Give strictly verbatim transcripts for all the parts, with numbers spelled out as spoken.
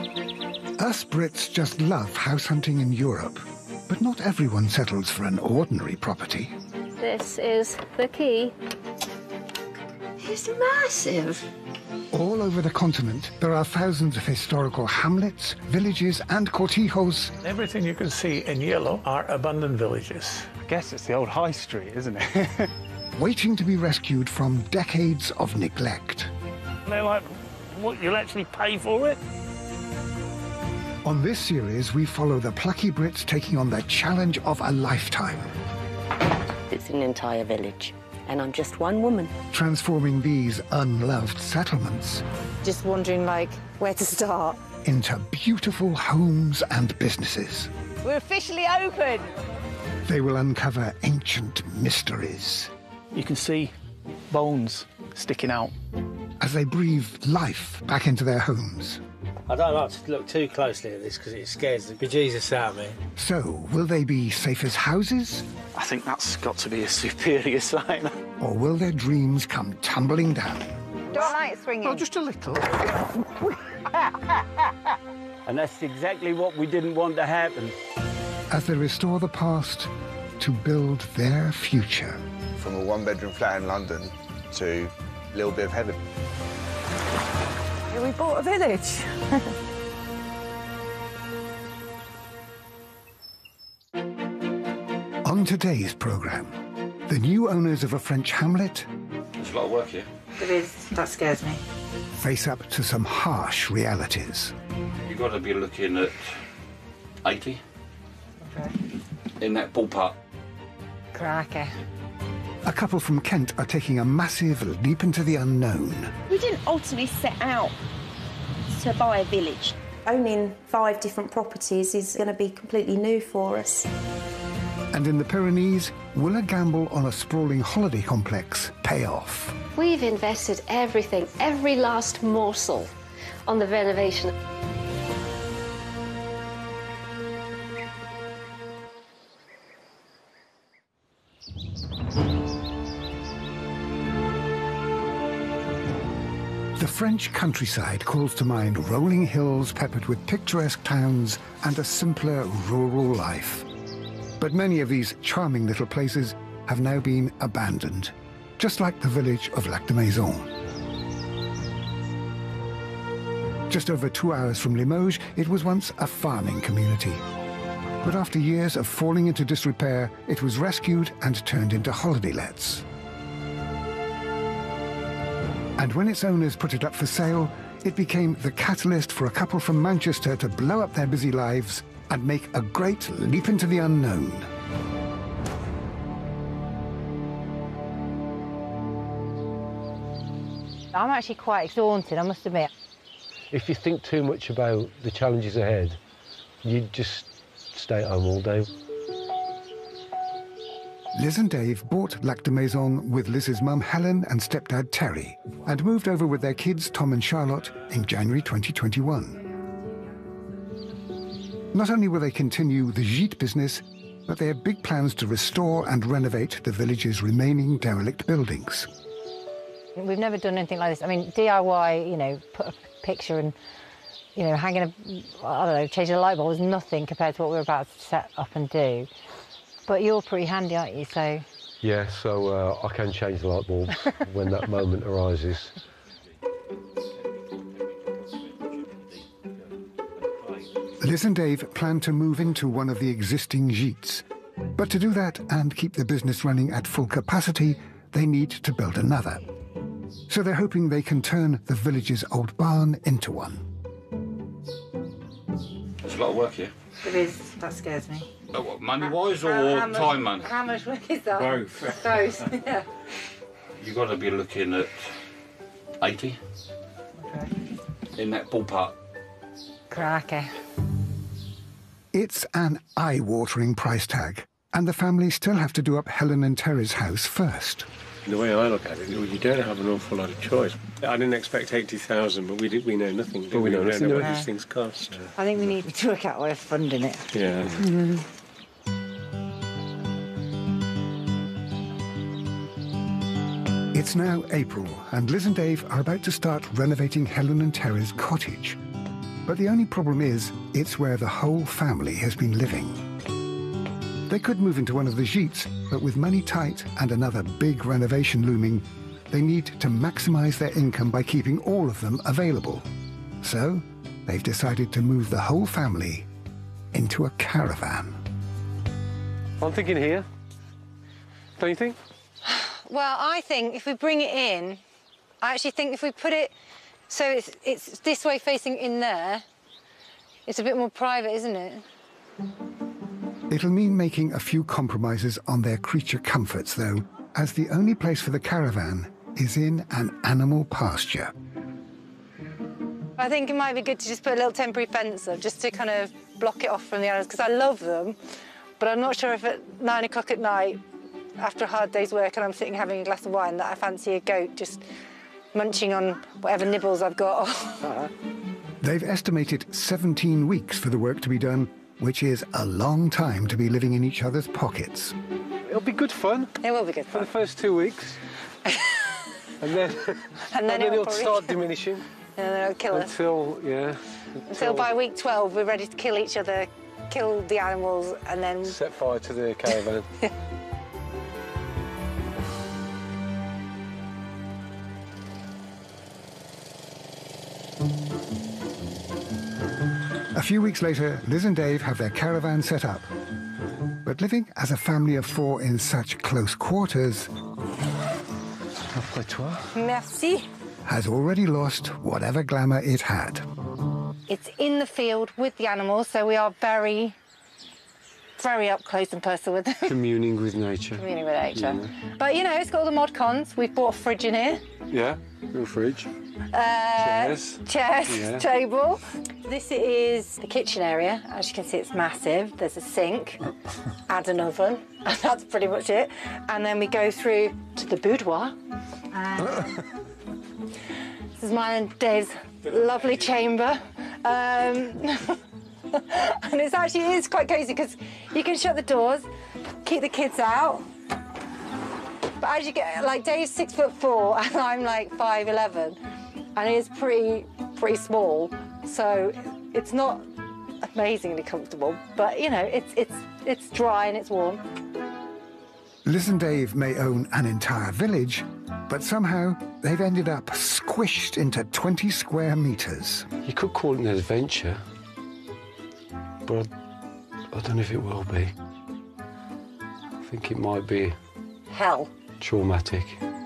Us Brits just love house hunting in Europe, but not everyone settles for an ordinary property. This is the key. It's massive. All over the continent, there are thousands of historical hamlets, villages and cortijos. Everything you can see in yellow are abandoned villages. I guess it's the old high street, isn't it? Waiting to be rescued from decades of neglect. They're like, what, you'll actually pay for it? On this series, we follow the plucky Brits taking on the challenge of a lifetime. It's an entire village, and I'm just one woman. Transforming these unloved settlements Just wondering, like, where to start. into beautiful homes and businesses. We're officially open. They will uncover ancient mysteries You can see bones sticking out. as they breathe life back into their homes. I don't like to look too closely at this because it scares the bejesus out of me. So, will they be safe as houses, I think that's got to be a superior sign. or will their dreams come tumbling down? Don't like swinging. Oh, just a little. And that's exactly what we didn't want to happen. As they restore the past to build their future. From a one-bedroom flat in London to a little bit of heaven. We bought a village. On today's programme, the new owners of a French hamlet There's a lot of work here. There is. That scares me. face up to some harsh realities. You've got to be looking at eighty Okay. in that ballpark. Cracker. A couple from Kent are taking a massive leap into the unknown. We didn't ultimately set out to buy a village. Owning five different properties is going to be completely new for us. And in the Pyrenees, will a gamble on a sprawling holiday complex pay off? We've invested everything, every last morsel, on the renovation. The French countryside calls to mind rolling hills peppered with picturesque towns and a simpler rural life. But many of these charming little places have now been abandoned, just like the village of Lac de Maison. Just over two hours from Limoges, it was once a farming community. But after years of falling into disrepair, it was rescued and turned into holiday lets. And when its owners put it up for sale, it became the catalyst for a couple from Manchester to blow up their busy lives and make a great leap into the unknown. I'm actually quite daunted, I must admit. If you think too much about the challenges ahead, you just stay at home all day. Liz and Dave bought Lac de Maison with Liz's mum Helen and stepdad Terry and moved over with their kids Tom and Charlotte in January twenty twenty-one. Not only will they continue the gîte business, but they have big plans to restore and renovate the village's remaining derelict buildings. We've never done anything like this. I mean, D I Y, you know, put a picture and, you know, hanging a, I don't know, changing a light bulb was nothing compared to what we're about to set up and do. But you're pretty handy, aren't you, so... Yeah, so uh, I can change the light bulb when that moment arises. Liz and Dave plan to move into one of the existing gîtes. But to do that and keep the business running at full capacity, they need to build another. So they're hoping they can turn the village's old barn into one. There's a lot of work here. There is. That scares me. Oh, what, money-wise or How- how much- time money? How much work is that? Both. Both, yeah. You've got to be looking at eighty Okay. in that ballpark. Cracker. It's an eye-watering price tag, and the family still have to do up Helen and Terry's house first. The way I look at it, you don't have an awful lot of choice. I didn't expect eighty thousand, but we did, we know nothing. But we know don't nothing, know do what we? these things cost. I think we need to work out a way of funding it. Yeah. Mm. It's now April, and Liz and Dave are about to start renovating Helen and Terry's cottage. But the only problem is, it's where the whole family has been living. They could move into one of the gîtes, but with money tight and another big renovation looming, they need to maximise their income by keeping all of them available. So, they've decided to move the whole family into a caravan. I'm thinking here. Don't you think? Well, I think if we bring it in, I actually think if we put it so it's, it's this way facing in there, it's a bit more private, isn't it? It'll mean making a few compromises on their creature comforts, though, as the only place for the caravan is in an animal pasture. I think it might be good to just put a little temporary fence up, just to kind of block it off from the animals, because I love them, but I'm not sure if at nine o'clock at night, after a hard day's work, and I'm sitting having a glass of wine, that I fancy a goat just munching on whatever nibbles I've got. They've estimated seventeen weeks for the work to be done, which is a long time to be living in each other's pockets. It'll be good fun. It will be good fun. For the first two weeks. and then, and then, and then it'll, it'll probably... start diminishing. And then it'll kill us. Until, yeah. Until... until by week twelve, we're ready to kill each other, kill the animals, and then... set fire to the caravan. A few weeks later, Liz and Dave have their caravan set up. But living as a family of four in such close quarters Après toi. Merci. has already lost whatever glamour it had. It's in the field with the animals, so we are very, very up close and personal with them. Communing with nature. Communing with nature. Yeah. But, you know, it's got all the mod cons. We've bought a fridge in here. Yeah, little fridge. Uh, chairs. Chairs, Yeah. table. This is the kitchen area. As you can see, it's massive. There's a sink and an oven, and that's pretty much it. And then we go through to the boudoir. And this is mine and Dave's lovely chamber. Um, and it's actually it is quite cosy because you can shut the doors, keep the kids out. But as you get, like, Dave's six foot four and I'm like five eleven, and it is pretty, pretty small. So it's not amazingly comfortable, but you know, it's it's it's dry and it's warm. Liz and Dave may own an entire village, but somehow they've ended up squished into twenty square meters. You could call it an adventure, but I don't know if it will be. I think it might be hell. Traumatic.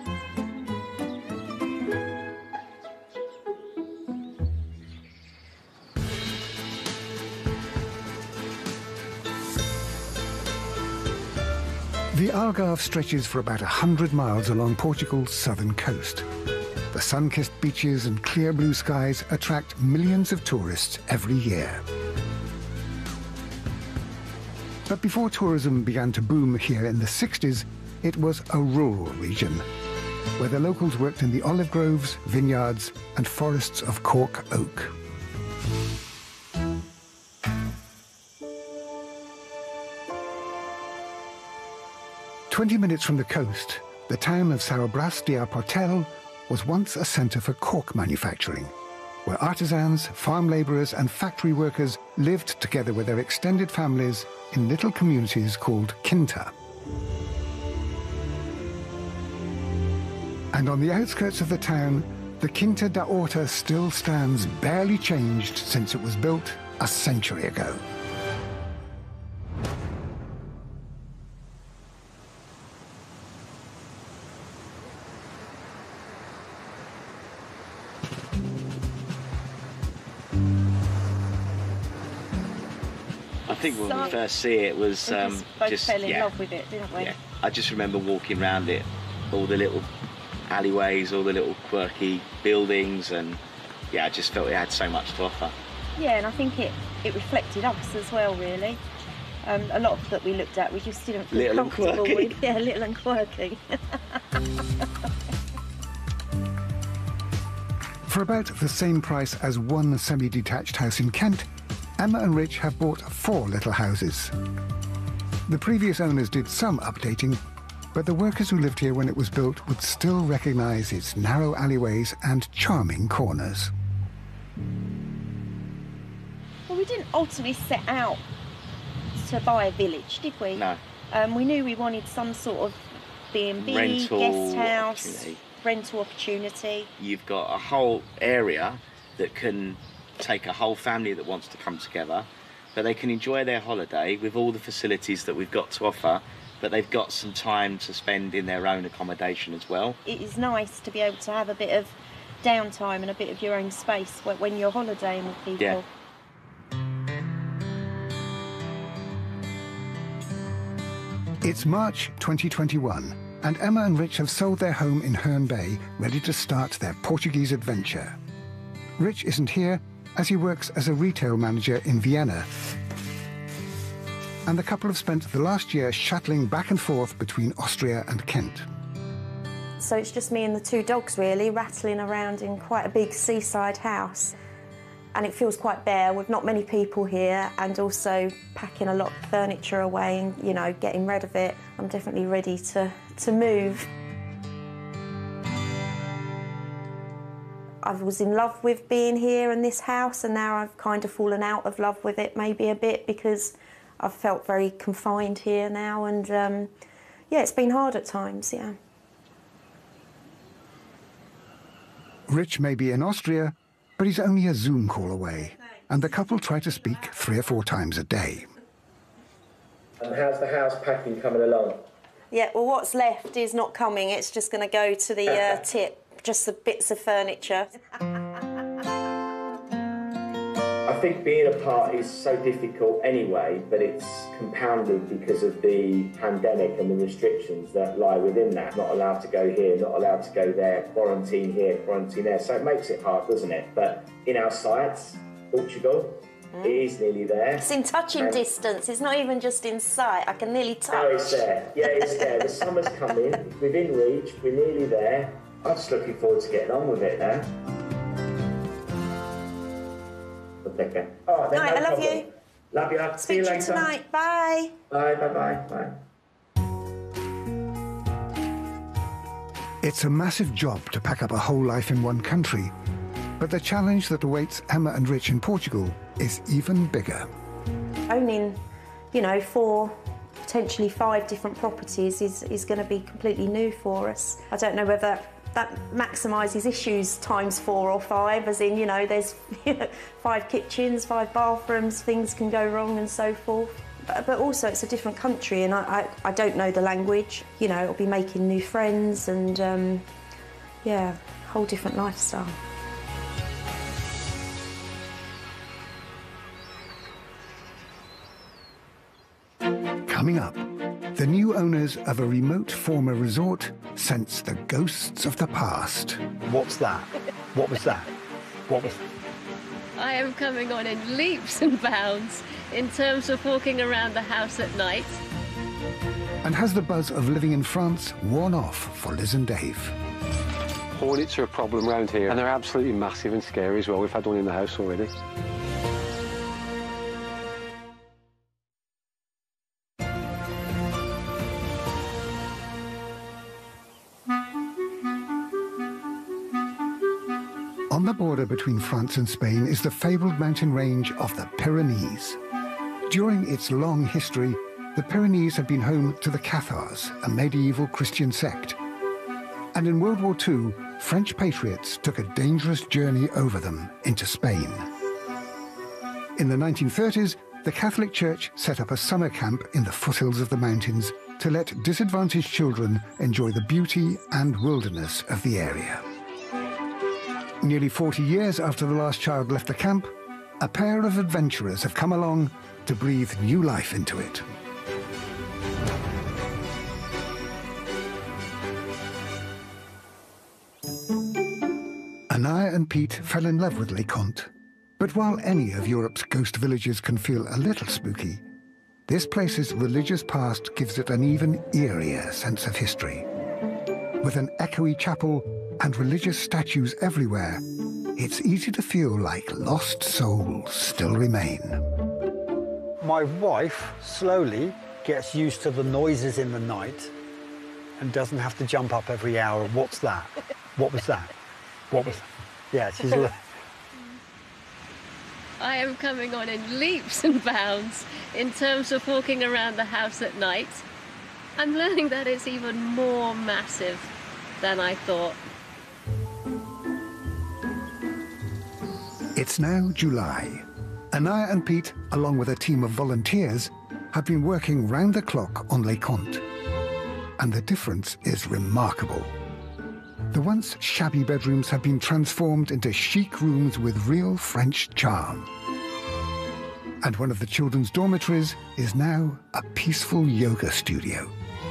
The Algarve stretches for about one hundred miles along Portugal's southern coast. The sun-kissed beaches and clear blue skies attract millions of tourists every year. But before tourism began to boom here in the sixties, it was a rural region, where the locals worked in the olive groves, vineyards, and forests of cork oak. Twenty minutes from the coast, the town of São Brás de Portel was once a centre for cork manufacturing, where artisans, farm labourers and factory workers lived together with their extended families in little communities called quinta. And on the outskirts of the town, the Quinta da Horta still stands barely changed since it was built a century ago. I think when we first see it was we um, just both just fell in yeah, love with it, didn't we? yeah. I just remember walking around it, all the little alleyways, all the little quirky buildings, and yeah, I just felt it had so much to offer. Yeah, and I think it, it reflected us as well, really. Um, a lot of that we looked at, we just didn't feel Little and comfortable quirky. with. Yeah, little and quirky. For about the same price as one semi-detached house in Kent, Emma and Rich have bought four little houses. The previous owners did some updating, but the workers who lived here when it was built would still recognise its narrow alleyways and charming corners. Well, we didn't ultimately set out to buy a village, did we? No. Um, we knew we wanted some sort of B and B, Rental guest house, opportunity. rental opportunity. You've got a whole area that can take a whole family that wants to come together, but they can enjoy their holiday with all the facilities that we've got to offer, but they've got some time to spend in their own accommodation as well. It is nice to be able to have a bit of downtime and a bit of your own space when you're holidaying with people. Yeah. It's March twenty twenty-one, and Emma and Rich have sold their home in Herne Bay, ready to start their Portuguese adventure. Rich isn't here, as he works as a retail manager in Vienna, and the couple have spent the last year shuttling back and forth between Austria and Kent. So it's just me and the two dogs, really, rattling around in quite a big seaside house. And it feels quite bare, with not many people here, and also packing a lot of furniture away and, you know, getting rid of it. I'm definitely ready to, to move. I was in love with being here in this house, and now I've kind of fallen out of love with it maybe a bit, because I've felt very confined here now, and um, yeah, it's been hard at times, yeah. Rich may be in Austria, but he's only a Zoom call away, and the couple try to speak three or four times a day. And how's the house packing coming along? Yeah, well, what's left is not coming. It's just going to go to the uh, tip, just the bits of furniture. I think being apart is so difficult anyway, but it's compounded because of the pandemic and the restrictions that lie within that. Not allowed to go here, not allowed to go there, quarantine here, quarantine there. So it makes it hard, doesn't it? But in our sights, Portugal, mm. it is nearly there. It's in touching and distance. It's not even just in sight. I can nearly touch. Oh, it's there. Yeah, it's there. The summer's coming. Within reach. We're nearly there. I'm just looking forward to getting on with it now. Okay. Oh, no, I love problem. you. Love you. Speak See you to later. you tonight. Bye. Bye, bye, bye, bye. It's a massive job to pack up a whole life in one country, but the challenge that awaits Emma and Rich in Portugal is even bigger. Owning, you know, four, potentially five different properties is, is going to be completely new for us. I don't know whether that maximises issues times four or five, as in, you know, there's you know, five kitchens, five bathrooms, things can go wrong and so forth. But, but also it's a different country, and I, I, I don't know the language. You know, it'll be making new friends and, um, yeah, whole different lifestyle. Coming up, the new owners of a remote former resort sense the ghosts of the past. What's that? What was that? What was... I am coming on in leaps and bounds in terms of walking around the house at night. And has the buzz of living in France worn off for Liz and Dave? Hornets are a problem around here, and they're absolutely massive and scary as well. We've had one in the house already. On the border between France and Spain is the fabled mountain range of the Pyrenees. During its long history, the Pyrenees have been home to the Cathars, a medieval Christian sect. And in World War Two, French patriots took a dangerous journey over them into Spain. In the nineteen thirties, the Catholic Church set up a summer camp in the foothills of the mountains to let disadvantaged children enjoy the beauty and wilderness of the area. Nearly forty years after the last child left the camp, a pair of adventurers have come along to breathe new life into it. Anaya and Pete fell in love with Les Contes. But while any of Europe's ghost villages can feel a little spooky, this place's religious past gives it an even eerier sense of history. With an echoey chapel and religious statues everywhere, it's easy to feel like lost souls still remain. My wife slowly gets used to the noises in the night and doesn't have to jump up every hour. What's that? What was that? What was that? Yeah, she's... I am coming on in leaps and bounds in terms of walking around the house at night. I'm learning that it's even more massive than I thought. It's now July. Anaya and Pete, along with a team of volunteers, have been working round the clock on Les Contes. And the difference is remarkable. The once shabby bedrooms have been transformed into chic rooms with real French charm. And one of the children's dormitories is now a peaceful yoga studio.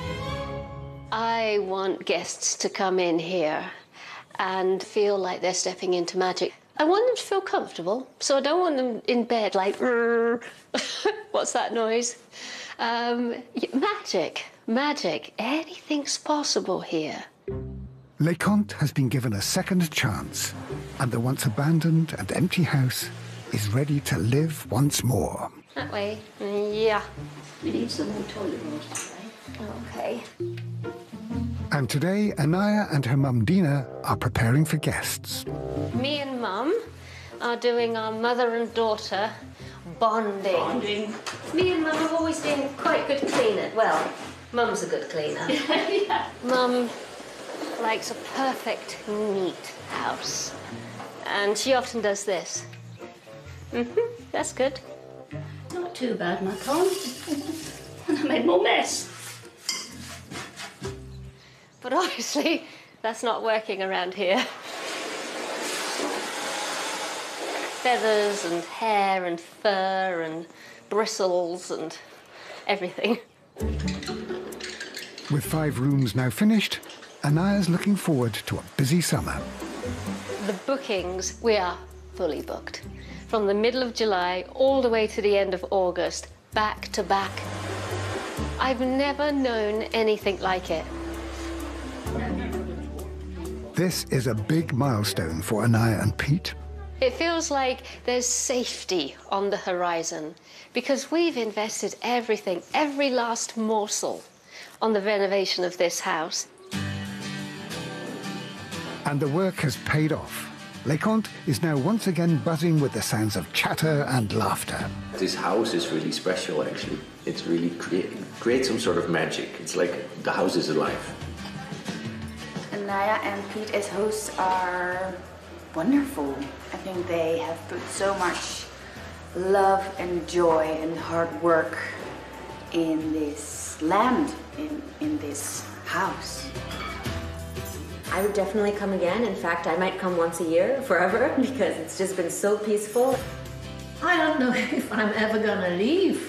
I want guests to come in here and feel like they're stepping into magic. I want them to feel comfortable, so I don't want them in bed like, what's that noise? Um, magic, magic, anything's possible here. Les Contes has been given a second chance, and the once abandoned and empty house is ready to live once more. That way, yeah. We need some more toilet rolls today. Okay. And today, Anaya and her mum Dina are preparing for guests. Me and Mum are doing our mother and daughter bonding. Bonding. Me and Mum have always been quite good cleaners. Well, Mum's a good cleaner. Yeah. Mum likes a perfect, neat house. And she often does this. Mm-hmm, that's good. Not too bad, my con. And I made more mess. But obviously, that's not working around here. Feathers and hair and fur and bristles and everything. With five rooms now finished, Anaya's looking forward to a busy summer. The bookings, we are fully booked. From the middle of July all the way to the end of August, back to back. I've never known anything like it. This is a big milestone for Anaya and Pete. It feels like there's safety on the horizon because we've invested everything, every last morsel, on the renovation of this house. And the work has paid off. Les Contes is now once again buzzing with the sounds of chatter and laughter. This house is really special, actually. It's really crea creates some sort of magic. It's like the house is alive. Anaya and Pete as hosts are wonderful. I think they have put so much love and joy and hard work in this land, in, in this house. I would definitely come again. In fact, I might come once a year forever because it's just been so peaceful. I don't know if I'm ever gonna leave.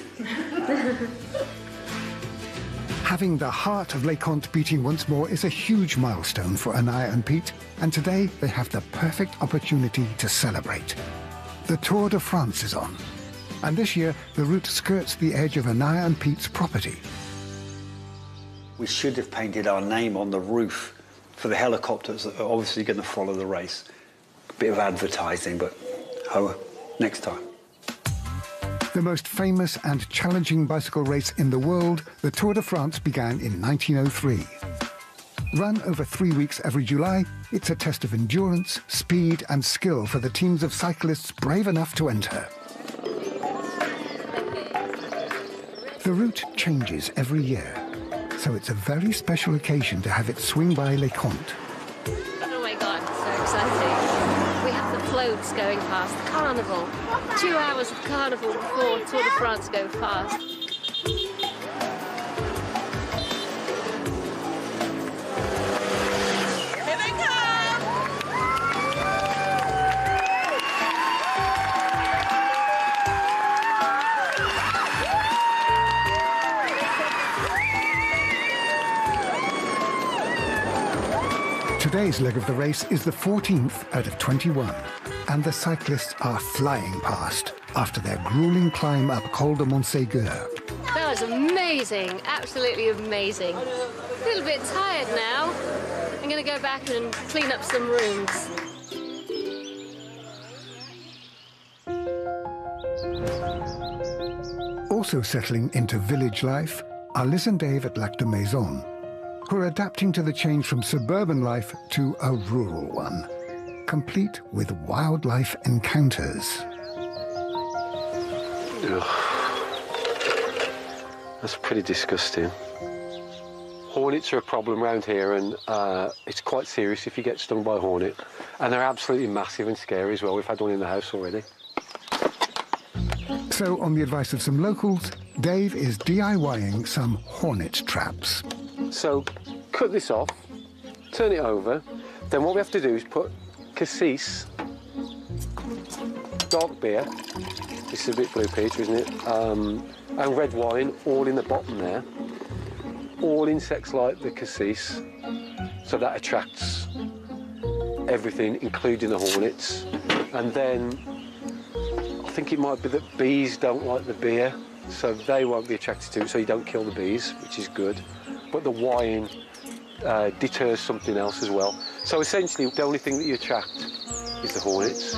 Having the heart of Les Contes beating once more is a huge milestone for Anaya and Pete, and today they have the perfect opportunity to celebrate. The Tour de France is on, and this year the route skirts the edge of Anaya and Pete's property. We should have painted our name on the roof for the helicopters that are obviously going to follow the race. A bit of advertising, but oh, next time. The most famous and challenging bicycle race in the world, the Tour de France began in nineteen oh three. Run over three weeks every July, it's a test of endurance, speed and skill for the teams of cyclists brave enough to enter. The route changes every year, so it's a very special occasion to have it swing by Les Contes. Oh my God, so exciting. We have the floats going past, the carnival. Two hours of carnival before Tour de France go past. Here they come! Today's leg of the race is the fourteenth out of twenty-one, and the cyclists are flying past after their grueling climb up Col de Montségur. That was amazing, absolutely amazing. A little bit tired now. I'm going to go back and clean up some rooms. Also settling into village life are Liz and Dave at Lac de Maison, who are adapting to the change from suburban life to a rural one, complete with wildlife encounters. That's pretty disgusting. Hornets are a problem around here, and uh, it's quite serious if you get stung by a hornet. And they're absolutely massive and scary as well. We've had one in the house already. So, on the advice of some locals, Dave is DIYing some hornet traps. So, cut this off, turn it over. Then what we have to do is put cassis, dark beer, this is a bit blue peach, isn't it? Um, and red wine, all in the bottom there. All insects like the cassis, so that attracts everything, including the hornets. And then I think it might be that bees don't like the beer, so they won't be attracted to it, so you don't kill the bees, which is good. But the wine uh, deters something else as well. So essentially, the only thing that you attract is the hornets.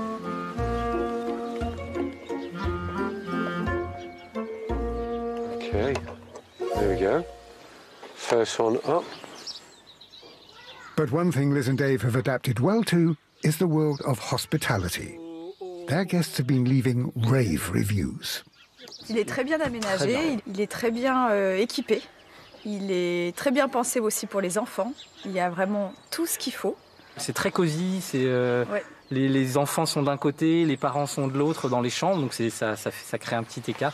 Okay, there we go. First one up. But one thing Liz and Dave have adapted well to is the world of hospitality. Their guests have been leaving rave reviews. Il est très bien aménagé, il est très bien euh, équipé. Il est très bien pensé aussi pour les enfants. Il y a vraiment tout ce qu'il faut. C'est très cosy, c'est, euh, ouais. les, les enfants sont d'un côté, les parents sont de l'autre dans les chambres, donc c'est, ça, ça, ça crée un petit écart.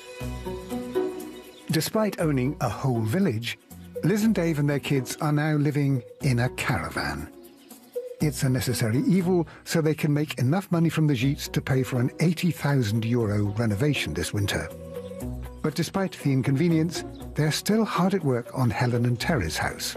Despite owning a whole village, Liz and Dave and their kids are now living in a caravan. It's a necessary evil, so they can make enough money from the gîtes to pay for an eighty thousand euro renovation this winter. But despite the inconvenience, they're still hard at work on Helen and Terry's house.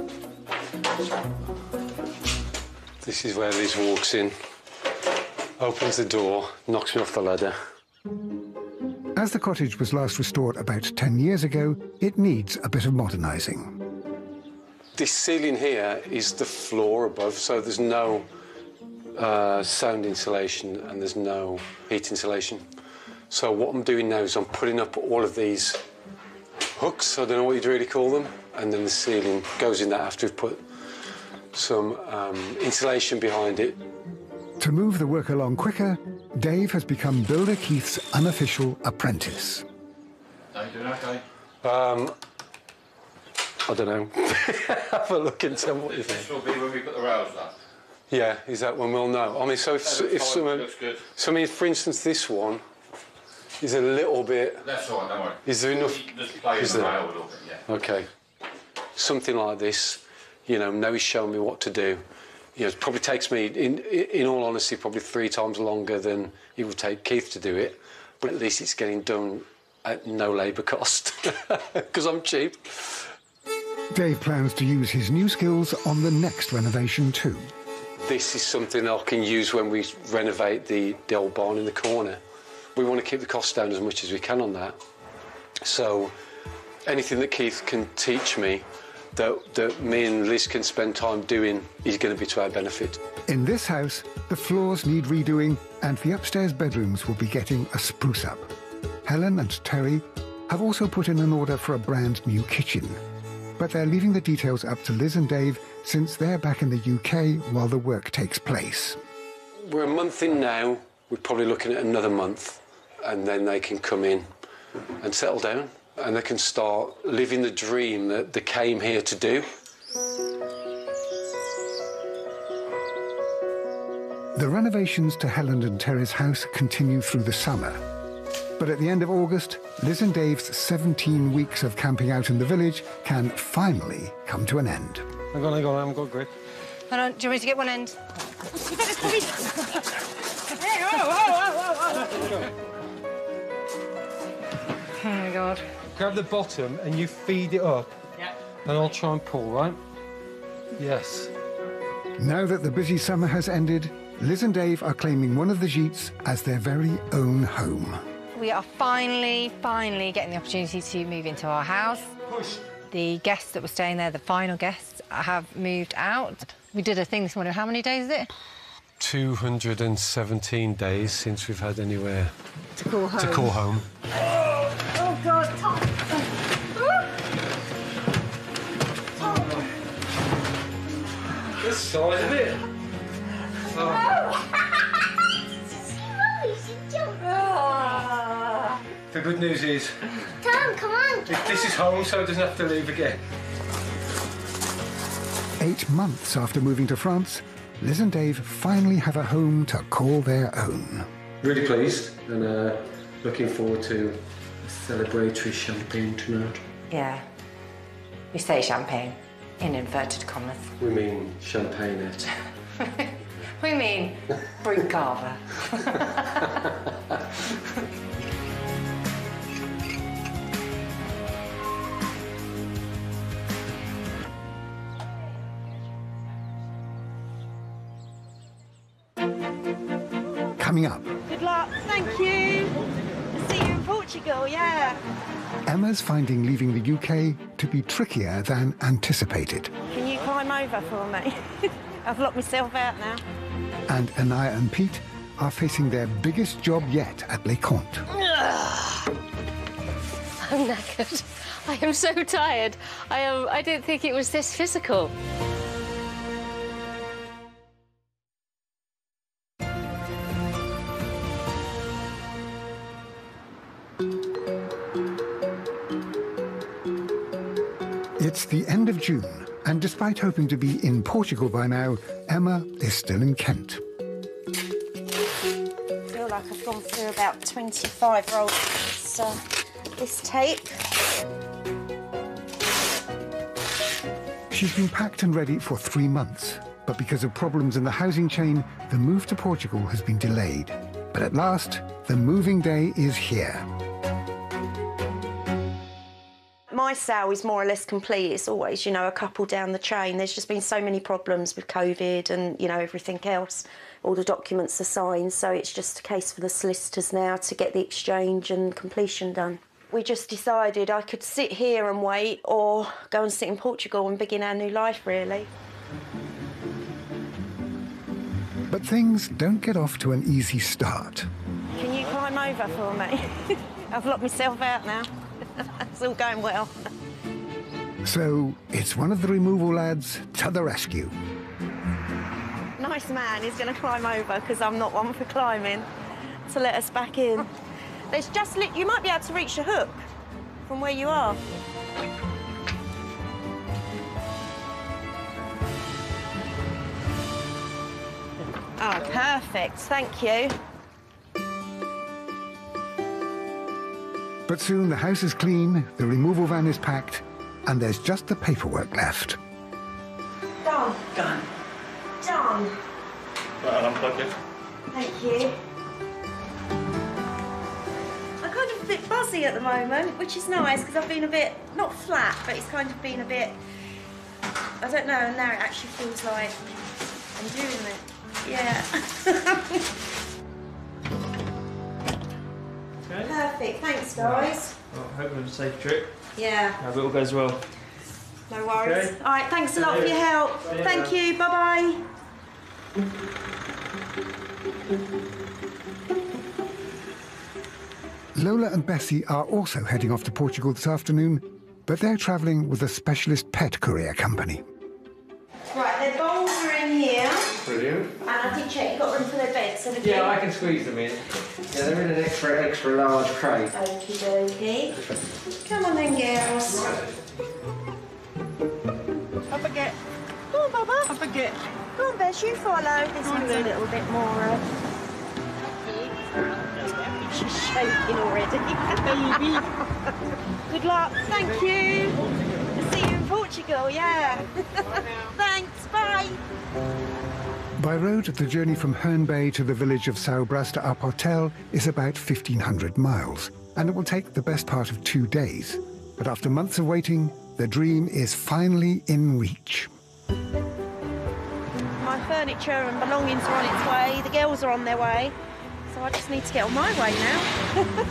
This is where Liz walks in, opens the door, knocks me off the ladder. As the cottage was last restored about ten years ago, it needs a bit of modernising. This ceiling here is the floor above, so there's no uh, sound insulation and there's no heat insulation. So what I'm doing now is I'm putting up all of these hooks, I don't know what you'd really call them, and then the ceiling goes in that after we've put some um, insulation behind it. To move the work along quicker, Dave has become Builder Keith's unofficial apprentice. Are you doing okay? Um, I don't know. Have a look and tell me what you think. This will be when we put the rails up. Yeah, is that when we'll know? I mean, so if, Yeah, if fine, someone... looks good. So, I mean, for instance, this one is a little bit... That's all right, don't worry. Is there enough... Just play is the there? rail a little bit, yeah. OK. Something like this, you know, now he's showing me what to do. You know, it probably takes me, in, in all honesty, probably three times longer than it would take Keith to do it. But at least it's getting done at no labour cost, because I'm cheap. Dave plans to use his new skills on the next renovation too. This is something I can use when we renovate the, the old barn in the corner. We want to keep the costs down as much as we can on that. So anything that Keith can teach me that, that me and Liz can spend time doing is going to be to our benefit. In this house, the floors need redoing and the upstairs bedrooms will be getting a spruce up. Helen and Terry have also put in an order for a brand new kitchen. But they're leaving the details up to Liz and Dave since they're back in the U K while the work takes place. We're a month in now. We're probably looking at another month, and then they can come in and settle down, and they can start living the dream that they came here to do. The renovations to Helen and Terry's house continue through the summer. But at the end of August, Liz and Dave's seventeen weeks of camping out in the village can finally come to an end. Hang on, hang on, I haven't got a grip. Hold on, do you want me to get one end? Oh my God. Grab the bottom and you feed it up. Yeah. And I'll try and pull, right? Yes. Now that the busy summer has ended, Liz and Dave are claiming one of the gîtes as their very own home. We are finally, finally getting the opportunity to move into our house. Push. The guests that were staying there, the final guests, have moved out. We did a thing this morning. How many days is it? two hundred seventeen days since we've had anywhere To call home. to call home. Oh, oh God, Tom. This side of it. Oh. The good news is... Tom, come on! This is home, so it doesn't have to leave again. Eight months after moving to France, Liz and Dave finally have a home to call their own. Really pleased and uh, looking forward to a celebratory champagne tonight. Yeah. We say champagne, in inverted commas. We mean champagnette. We mean brute carver. Coming up, Good luck. Thank you. See you in Portugal, yeah. Emma's finding leaving the U K to be trickier than anticipated. Can you climb over for me? I've locked myself out now. And Anaya and Pete are facing their biggest job yet at Les Contes. I'm knackered. I am so tired. I am. I didn't think it was this physical. It's the end of June, and despite hoping to be in Portugal by now, Emma is still in Kent. I feel like I've gone through about twenty-five rolls of this, uh, this tape. She's been packed and ready for three months, but because of problems in the housing chain, the move to Portugal has been delayed. But at last, the moving day is here. My sale is more or less complete. It's always, you know, a couple down the train. There's just been so many problems with COVID and, you know, everything else. All the documents are signed, so it's just a case for the solicitors now to get the exchange and completion done. We just decided I could sit here and wait or go and sit in Portugal and begin our new life, really. But things don't get off to an easy start. Can you climb over for me? I've locked myself out now. It's all going well. So it's one of the removal lads to the rescue. Nice man is going to climb over because I'm not one for climbing to let us back in. There's just lit. You might be able to reach the hook from where you are. Oh, perfect. Thank you. But soon the house is clean, the removal van is packed, and there's just the paperwork left. Done. Done. Done. Right, I'll unplug it. Thank you. I'm kind of a bit buzzy at the moment, which is nice because I've been a bit, not flat, but it's kind of been a bit, I don't know, and now it actually feels like I'm doing it. Yeah. Okay. Perfect, thanks guys. Well, I hope you have a safe trip. Yeah. I hope it all goes well. No worries. Okay. All right, thanks a lot for your help. Thank you, bye-bye. Lola and Bessie are also heading off to Portugal this afternoon, but they're travelling with a specialist pet courier company. Right, their bowls are in here. Brilliant. And I did check, you've got room for their beds, haven't you? Yeah, I can squeeze them in. Yeah, they're in an extra, extra large crate. Okie dokie. Come on then, girls. Up again. Go on, Bubba. Up again. Go on, Bess, you follow. This one's a little bit more... Uh... She's shaking already. Baby. Good luck. Thank you. I'll see you in Portugal, yeah. Thanks, bye. By road, the journey from Herne Bay to the village of São Brás de Apartel is about fifteen hundred miles, and it will take the best part of two days. But after months of waiting, the dream is finally in reach. My furniture and belongings are on its way, the girls are on their way, so I just need to get on my way now.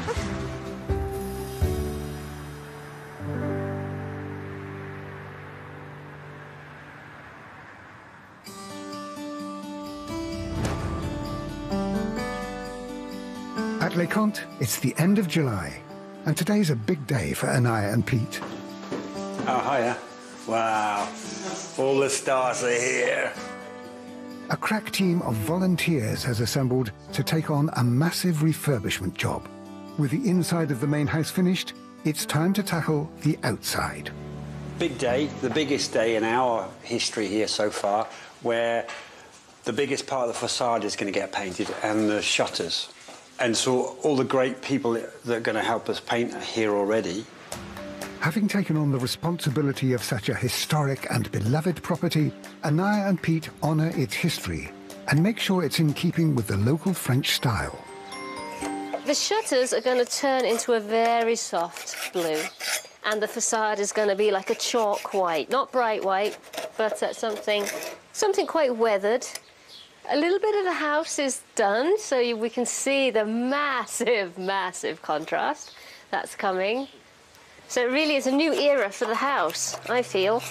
At Les Contes, it's the end of July, and today's a big day for Anaya and Pete. Oh, hiya. Wow. All the stars are here. A crack team of volunteers has assembled to take on a massive refurbishment job. With the inside of the main house finished, it's time to tackle the outside. Big day, the biggest day in our history here so far, where the biggest part of the facade is going to get painted and the shutters. And so all the great people that are going to help us paint are here already. Having taken on the responsibility of such a historic and beloved property, Anaya and Pete honour its history and make sure it's in keeping with the local French style. The shutters are going to turn into a very soft blue, and the facade is going to be like a chalk white, not bright white, but uh, something, something quite weathered. A little bit of the house is done, so you, we can see the massive, massive contrast that's coming. So it really is a new era for the house, I feel.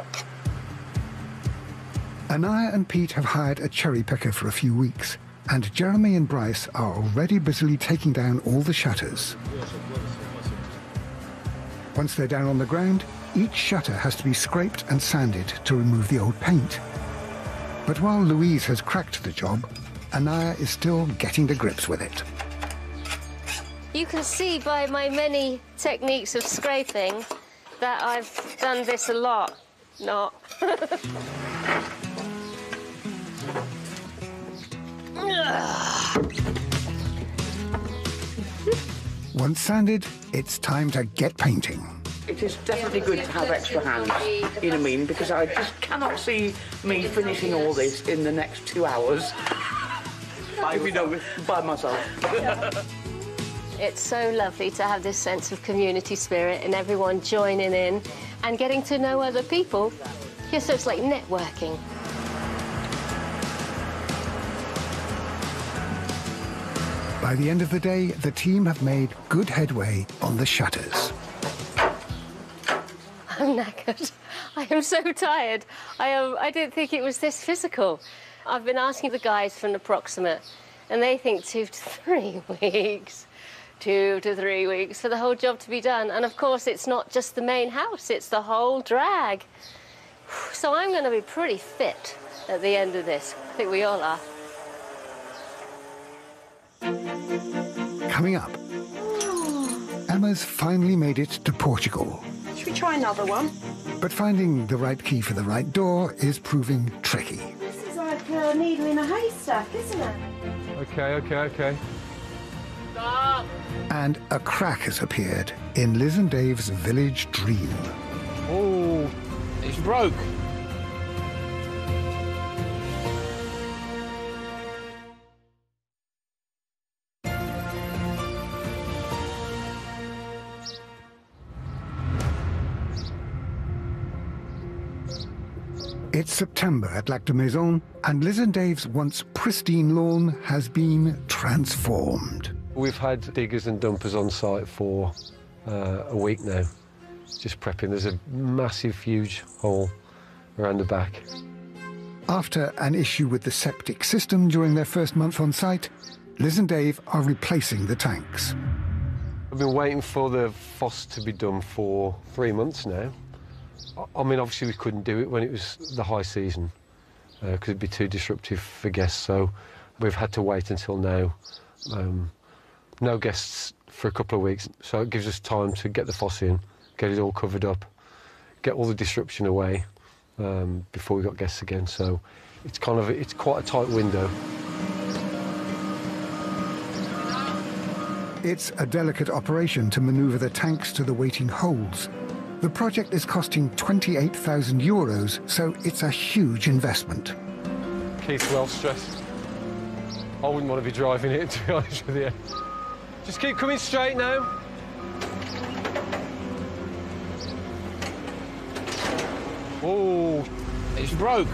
Anaya and Pete have hired a cherry picker for a few weeks, and Jeremy and Bryce are already busily taking down all the shutters. Once they're down on the ground, each shutter has to be scraped and sanded to remove the old paint. But while Louise has cracked the job, Anaya is still getting to grips with it. You can see by my many techniques of scraping that I've done this a lot. Not. Once sanded, it's time to get painting. It is definitely good to have extra hands, you know what I mean, because I just cannot see me finishing all this in the next two hours. If you know, by myself. It's so lovely to have this sense of community spirit and everyone joining in and getting to know other people. Yeah, so it's like networking. By the end of the day, the team have made good headway on the shutters. I'm knackered. I am so tired. I, am, I didn't think it was this physical. I've been asking the guys for an approximate, and they think two to three weeks. Two to three weeks for the whole job to be done. And of course, it's not just the main house, it's the whole drag. So I'm going to be pretty fit at the end of this. I think we all are. Coming up, Emma's finally made it to Portugal. Should we try another one? But finding the right key for the right door is proving tricky. This is like a needle in a haystack, isn't it? Okay, okay, okay. Stop! And a crack has appeared in Liz and Dave's village dream. Oh, it's broke. It's September at Lac de Maison, and Liz and Dave's once pristine lawn has been transformed. We've had diggers and dumpers on site for uh, a week now, just prepping. There's a massive, huge hole around the back. After an issue with the septic system during their first month on site, Liz and Dave are replacing the tanks. I've been waiting for the fosse to be done for three months now. I mean, obviously we couldn't do it when it was the high season, because uh, it'd be too disruptive for guests, so we've had to wait until now. Um, no guests for a couple of weeks, so it gives us time to get the fosse in, get it all covered up, get all the disruption away um, before we got guests again, so it's kind of, it's quite a tight window. It's a delicate operation to manoeuvre the tanks to the waiting holes. The project is costing twenty-eight thousand euros, so it's a huge investment. Keith's well stressed. I wouldn't want to be driving it, to be honest with you. Just keep coming straight now. Oh, it's broke.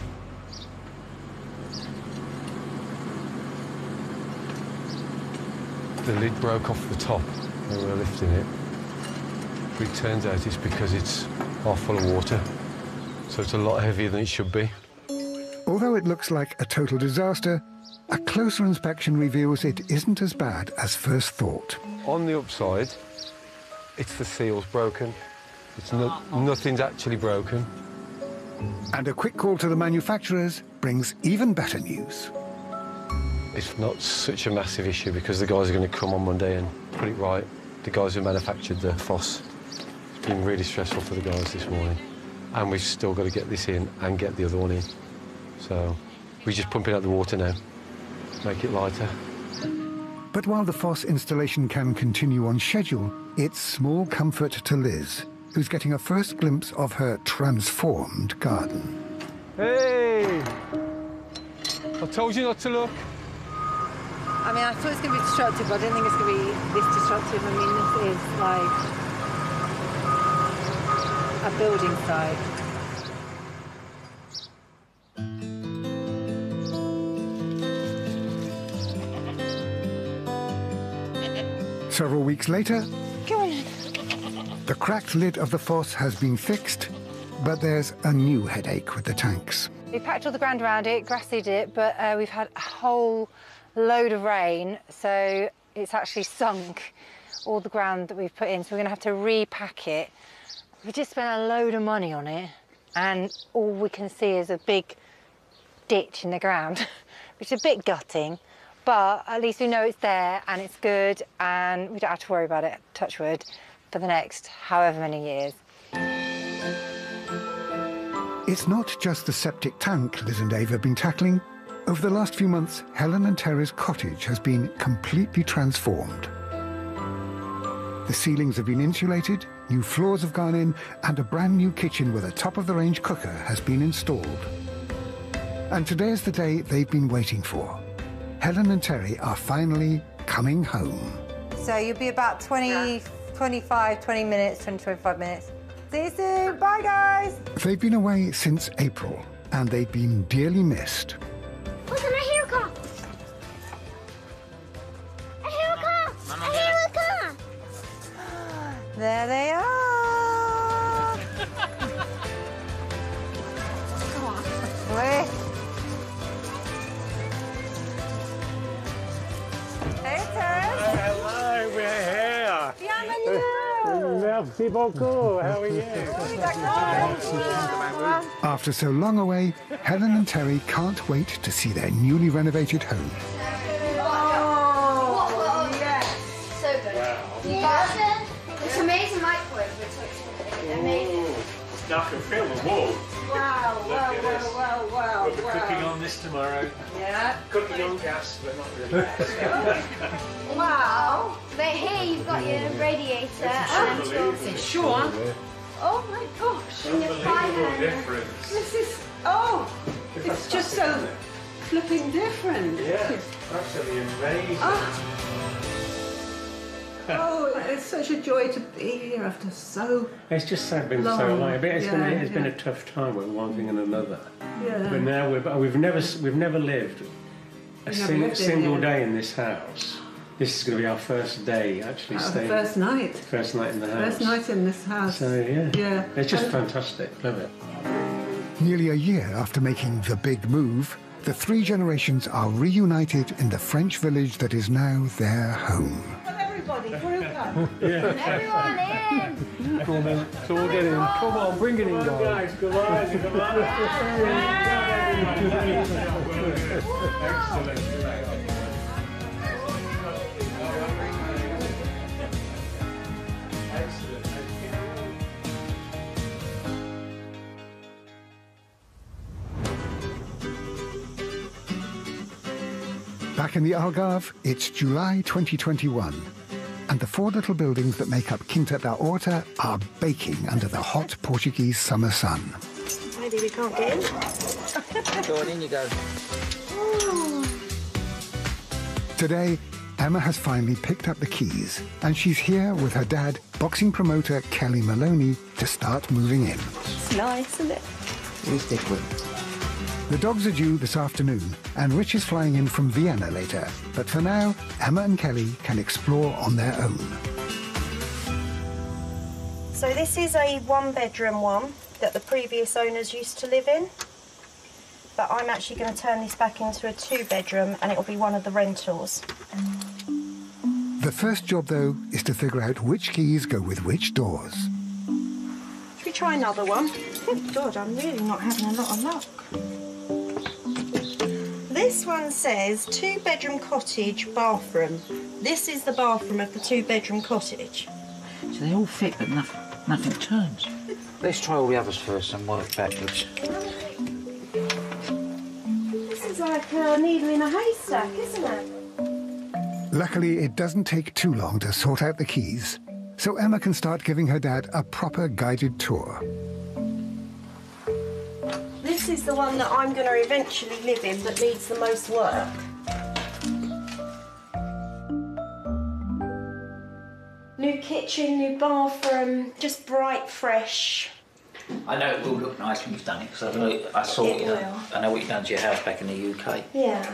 The lid broke off the top when we were lifting it. But it turns out it's because it's half full of water, so it's a lot heavier than it should be. Although it looks like a total disaster, a closer inspection reveals it isn't as bad as first thought. On the upside, it's the seal's broken. It's no, nothing's actually broken. And a quick call to the manufacturers brings even better news. It's not such a massive issue because the guys are going to come on Monday and put it right. The guys who manufactured the fosse, it's been really stressful for the guys this morning. And we've still got to get this in and get the other one in. So we're just pumping out the water now, make it lighter. But while the fosse installation can continue on schedule, it's small comfort to Liz, who's getting a first glimpse of her transformed garden. Hey! I told you not to look. I mean, I thought it was going to be destructive, but I don't think it's going to be this destructive. I mean, this is like a building site. Several weeks later, Go on. the cracked lid of the fosse has been fixed, but there's a new headache with the tanks. We packed all the ground around it, grass-seeded it, but uh, we've had a whole load of rain, so it's actually sunk all the ground that we've put in, so we're going to have to repack it. We just spent a load of money on it, and all we can see is a big ditch in the ground, which is a bit gutting, but at least we know it's there and it's good, and we don't have to worry about it, touch wood, for the next however many years. It's not just the septic tank Liz and Dave have been tackling. Over the last few months, Helen and Terry's cottage has been completely transformed. The ceilings have been insulated, new floors have gone in, and a brand new kitchen with a top-of-the-range cooker has been installed. And today is the day they've been waiting for. Helen and Terry are finally coming home. So you'll be about twenty, twenty-five, twenty minutes, twenty, twenty-five minutes. See you soon. Bye, guys. They've been away since April, and they've been dearly missed. Look at my haircut! A haircut! A haircut! There they are. Come on. Wait. Hey, Terence. Oh, hello, we're here. Bienvenue. Merci beaucoup. How are you? After so long away, Helen and Terry can't wait to see their newly renovated home. Oh, yes. So good. Wow. Yeah. It's amazing microwave. It's amazing. Now I can feel the wall. Wow, wow, wow, wow, wow, We'll be cooking on this tomorrow. Yeah. Cooking on gas, but not really. Wow. But here you've got your radiator and your... Sure. Oh my gosh. And your fire. Difference. This is, oh, it's just so flipping different. Yeah, absolutely amazing. Oh. Oh, it's such a joy to be here after so It's just so, been long. so long. It's, yeah, been, it's yeah. been a tough time with one thing and another. Yeah. But now we've, we've never we've never lived a We've never sing, lived in single here. day in this house. This is going to be our first day actually Oh, the staying. first night. First night in the house. First night in this house. So yeah, Yeah. it's just And- fantastic. Love it. Nearly a year after making the big move, the three generations are reunited in the French village that is now their home. Everybody, group up. Everyone in! Come on then. So we'll get in. Come on, bring it in, guys. Come on, come on. Excellent. Back in the Algarve, it's July twenty twenty-one, and the four little buildings that make up Quinta da Horta are baking under the hot Portuguese summer sun. Maybe we can't get in. Go on, in you go. Today, Emma has finally picked up the keys, and she's here with her dad, boxing promoter Kelly Maloney, to start moving in. It's nice, isn't it? You stick with it. The dogs are due this afternoon, and Rich is flying in from Vienna later. But for now, Emma and Kelly can explore on their own. So this is a one-bedroom one that the previous owners used to live in. But I'm actually going to turn this back into a two-bedroom, and it will be one of the rentals. The first job, though, is to figure out which keys go with which doors. Should we try another one? Oh, God, I'm really not having a lot of luck. This one says two-bedroom cottage bathroom, This is the bathroom of the two-bedroom cottage. So they all fit, but nothing, nothing turns. Let's try all the others first and work backwards. This is like a needle in a haystack, isn't it? Luckily, it doesn't take too long to sort out the keys, so Emma can start giving her dad a proper guided tour. This is the one that I'm going to eventually live in that needs the most work. New kitchen, new bathroom, just bright, fresh. I know it will look nice when you've done it, because I, know, I saw It you know, will. I know what you've done to your house back in the U K. Yeah.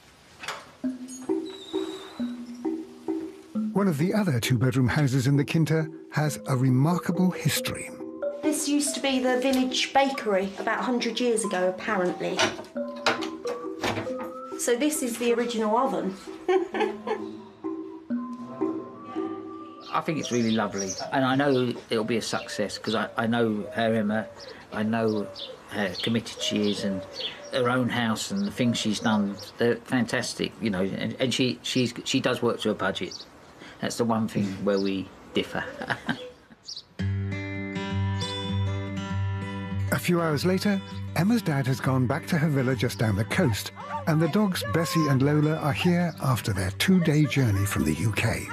One of the other two-bedroom houses in the Quinta has a remarkable history. This used to be the village bakery about one hundred years ago, apparently. So this is the original oven. I think it's really lovely, and I know it'll be a success, because I, I know her, Emma, I know how committed she is, and her own house and the things she's done, they're fantastic, you know, and, and she, she's, she does work to a budget. That's the one thing where we differ. A few hours later, Emma's dad has gone back to her villa just down the coast, and the dogs Bessie and Lola are here after their two-day journey from the U K.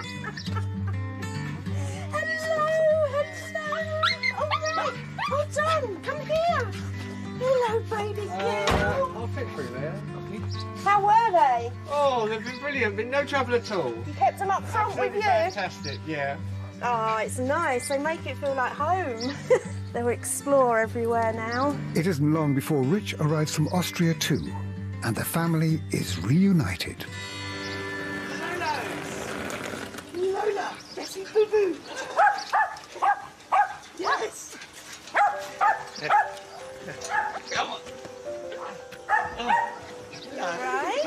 Well done, come here. Hello, baby girl. I'll fit through there. How were they? Oh, they've been brilliant, been no trouble at all. You kept them up front with you? Fantastic, yeah. Oh, it's nice. They make it feel like home. They'll explore everywhere now. It isn't long before Rich arrives from Austria too, and the family is reunited. Lola, Bessie Boo Boo. Yes. Come on. Right?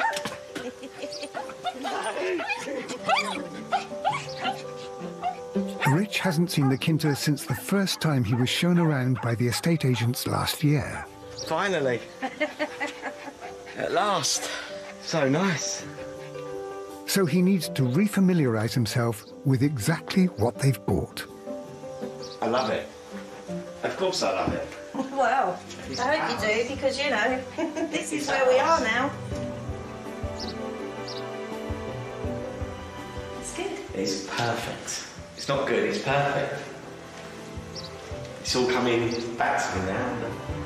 Rich hasn't seen the Quinta since the first time he was shown around by the estate agents last year. Finally. At last. So nice. So he needs to refamiliarize himself with exactly what they've bought. I love it. Of course I love it. Well, I hope you do, because, you know, this is where we are now. It's good. It's perfect. It's not good, it's perfect. It's all coming back to me now.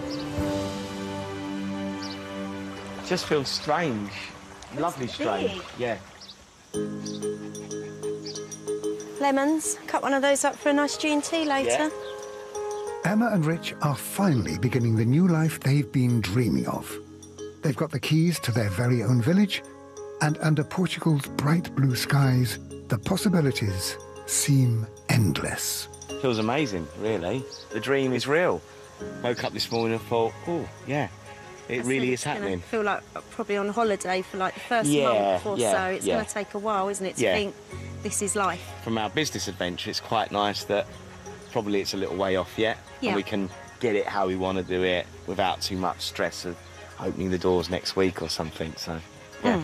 It just feels strange. Lovely strange. big. Yeah. Lemons. Cut one of those up for a nice G and T later. Yeah. Emma and Rich are finally beginning the new life they've been dreaming of. They've got the keys to their very own village, and under Portugal's bright blue skies, the possibilities seem endless. Feels amazing, really. The dream is real. Woke up this morning and thought, oh, yeah, it really is happening. I feel like probably on holiday for like the first Yeah, month or yeah, so. It's yeah. going to take a while, isn't it, to Yeah. think this is life. From our business adventure, it's quite nice that probably it's a little way off yet, Yeah. and we can get it how we want to do it without too much stress of opening the doors next week or something. So, yeah.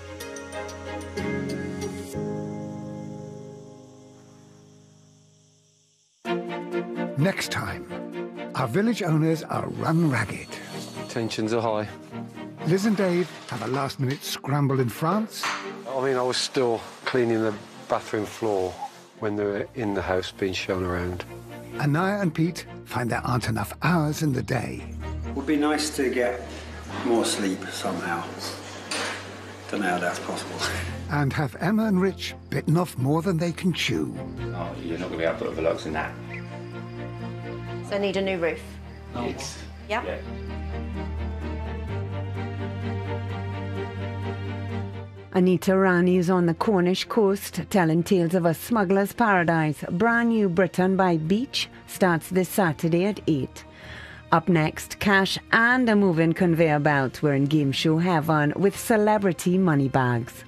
Mm. Next time, our village owners are run ragged. Tensions are high. Liz and Dave have a last-minute scramble in France. I mean, I was still cleaning the bathroom floor when they were in the house being shown around. Anaya and Pete find there aren't enough hours in the day. It would be nice to get more sleep somehow. Don't know how that's possible. And have Emma and Rich bitten off more than they can chew. Oh, you're not going to be able to put the logs in that. So need a new roof. It's, Yep. yeah. Anita Rani is on the Cornish coast telling tales of a smuggler's paradise. Brand New Britain by Beach starts this Saturday at eight. Up next, cash and a moving conveyor belt. We're in game show heaven with celebrity money bags.